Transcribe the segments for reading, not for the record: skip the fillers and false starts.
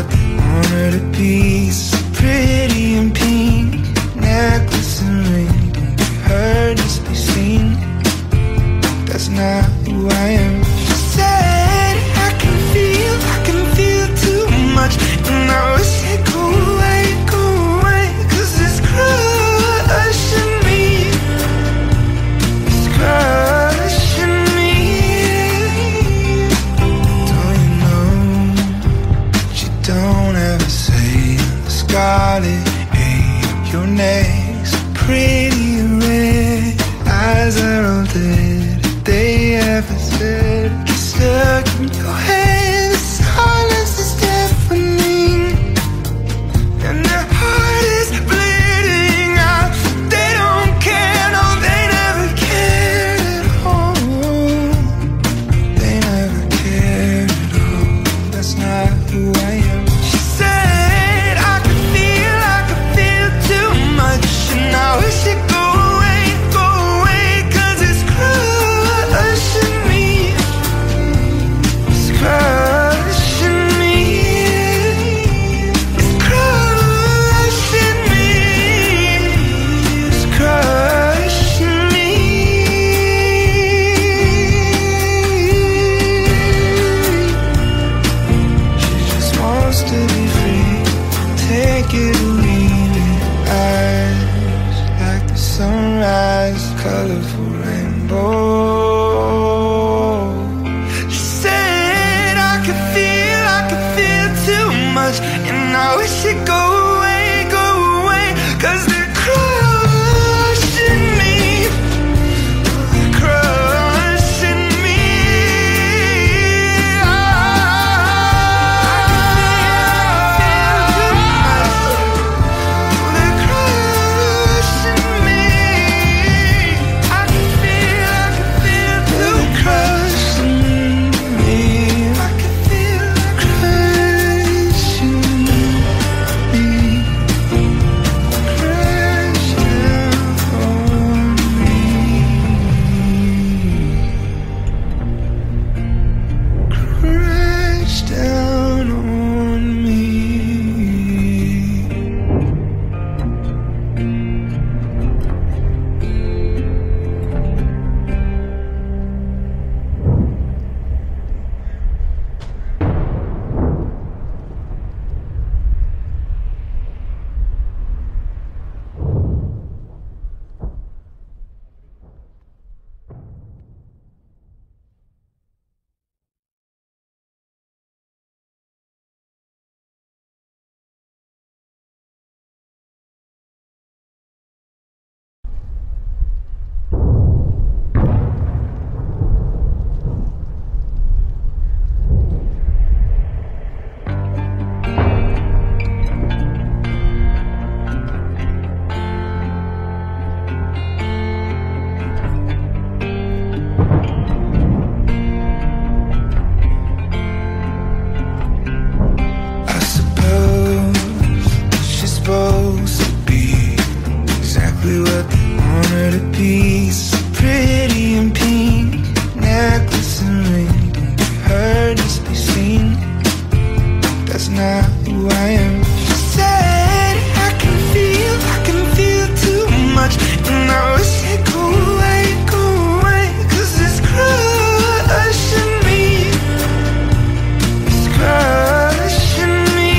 what they want her to be. So pretty and pink, necklace and ring. Don't be heard, just be seen. That's not who I am. She said I can feel too much, and I wish it go away, cause it's crushing me. It's crushing me. Don't you know that you don't ever say the scarlet ain't your next pretty red. Eyes are all dead. They ever said you're stuck in your head. The silence is deafening, and their heart is bleeding out. They don't care, no, they never cared at all. They never cared at all. That's not who I am. She said I could feel too much, and I wish it go away, cause it's crushing me. It's crushing me. It's crushing me. It's crushing me. She just wants to be free. Take it or leave it. Eyes like the sunrise, colorful rainbow. She said I could feel too much, and I wish it go away, cause they're crushing me. They're crushing me. They're crushing me. I can feel too crushing me. I can feel crushing me. Crush down on me. Crush down on me. I suppose she's supposed to be exactly what they want her to be. So pretty and pink, necklace and ring. Don't be heard, just be seen. That's not who I am. She said I can feel too much, and I wish it go away, cause it's crushing me. It's crushing me.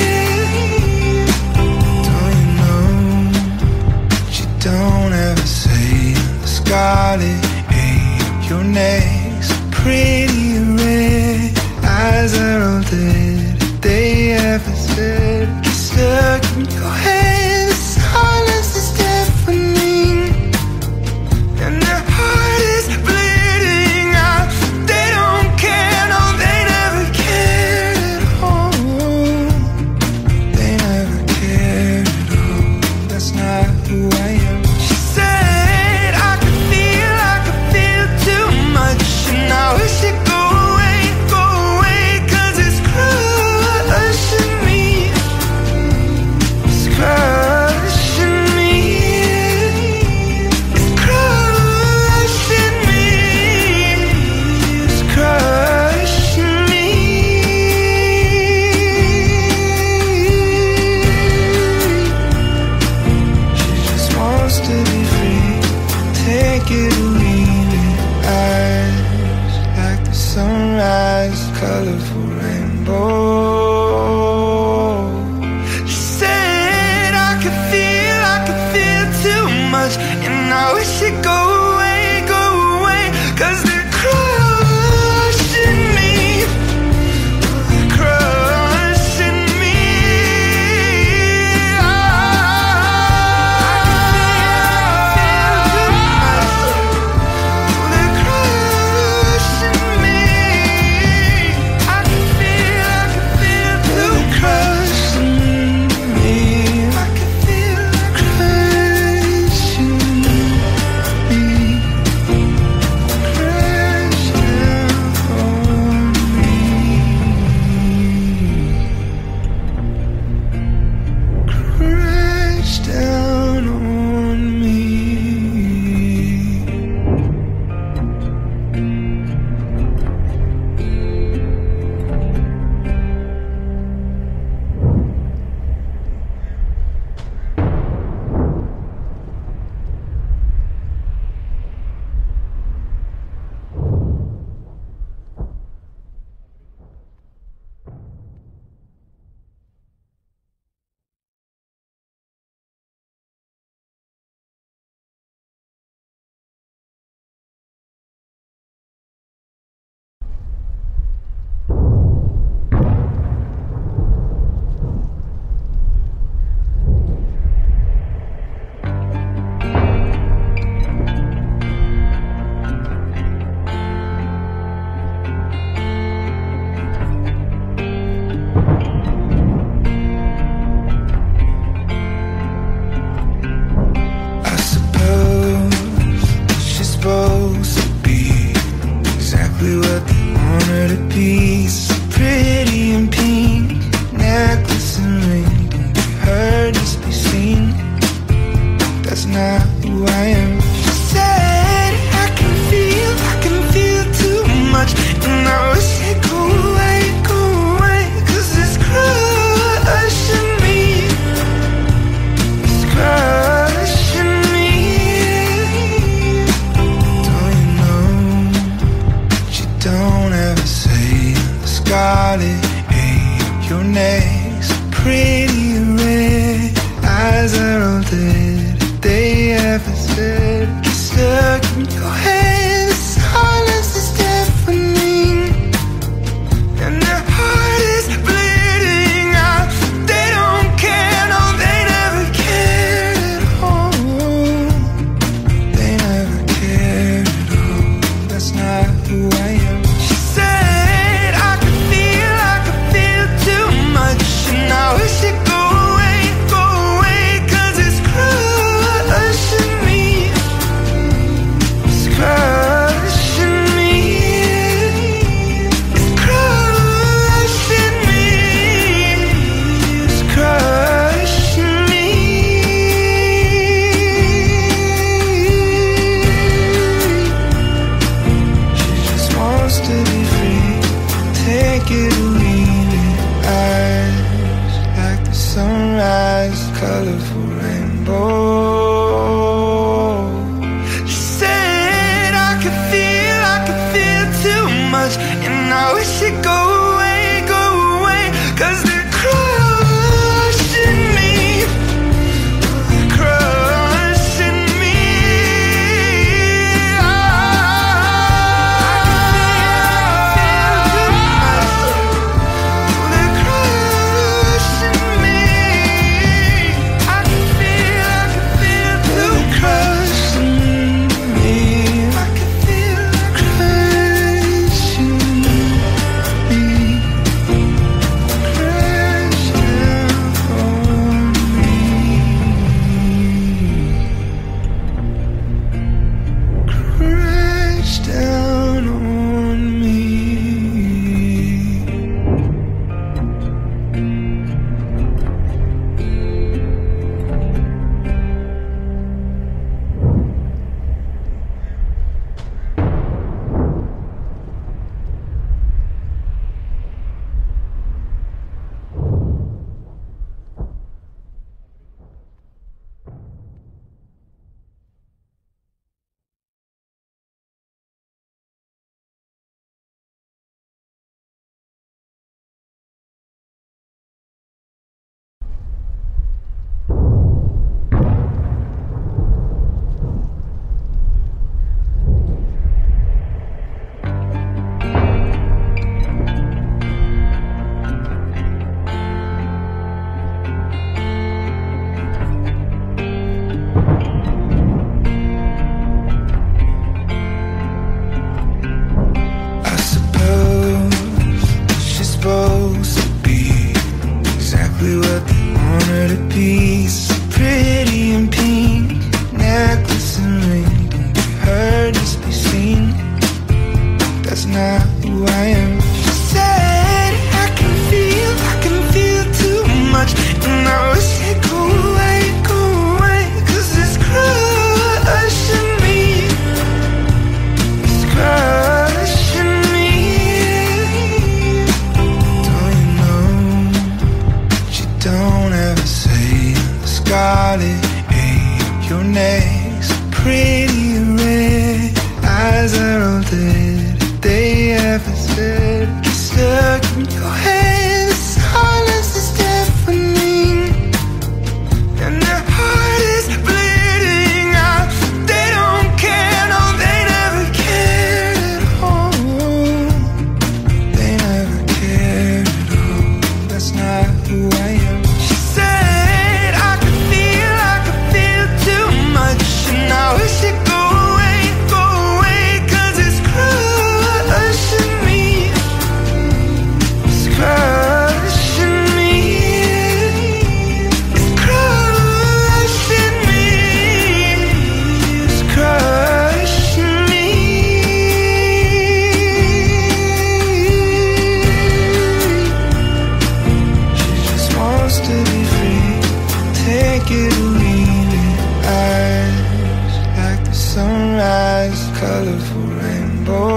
Don't you know that you don't ever say the scarlet ain't your next pretty red. Eyes are all dead. They ever said you're stuck in your head. The silence is deafening, and their heart is bleeding out. They don't care, no, they never cared at all. They never cared at all. That's not who I am. She said I could feel too much, and I wish it go away, cause it's crushing me. It's crushing your nails are pretty red. Eyes are all dead. They ever said, you're stuck in your head. The silence is deafening, and their heart is bleeding out. They don't care, no, they never cared at all. They never cared at all. That's not who I am. She said I could feel too much, and I wish it go away, 'cause it's crushing me. It's crushing me. It's crushing me. It's crushing me. She just wants to be free. Take it or leave it. Eyes like the sunrise, colorful rainbow. She said I could feel too much, and I wish it go away, 'cause they're crushing me. They're crushing me. They're crushing me. I can feel too crushing me. I can feel crushing me. Crush down on me. Crush down on me. I suppose she's supposed to be exactly what they want her to be. So pretty in pink, necklace and ring. Don't be heard, just be seen. That's not who I am. She said I can feel too much, and I wish it go away, 'cause it's crushing me. It's crushing me. Don't you know what you don't ever say? The scarlet ain't your nails are pretty red. Eyes are all dead. They ever said you're stuck in your head. The silence is deafening, and their heart is bleeding out. They don't care, no, they never cared at all. They never cared at all. That's not who I am. She said I could feel too much, and I wish it go away, 'cause it's crushing me. It's crushing me. It's crushing me. It's crushing me. She just wants to be free. Take it or leave it. Eyes like the sunrise, colorful rainbow.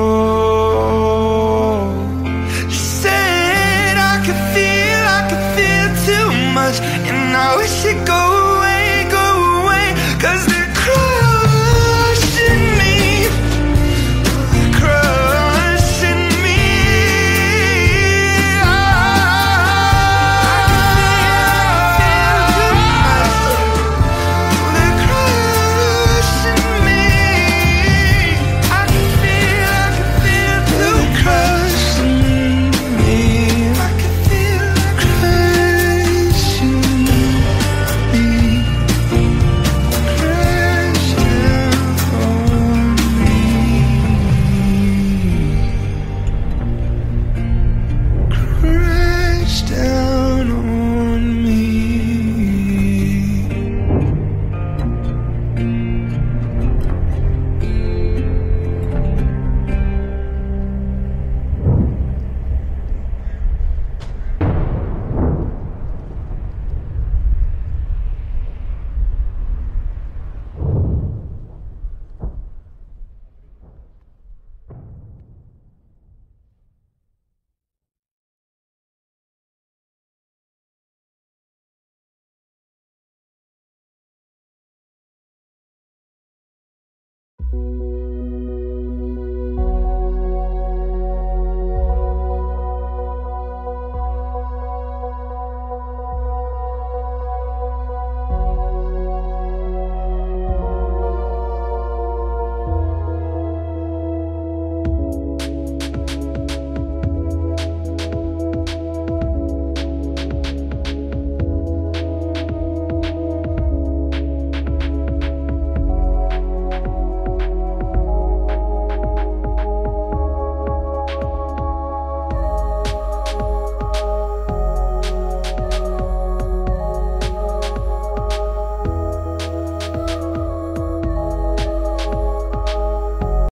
She said I could feel too much, and I wish it go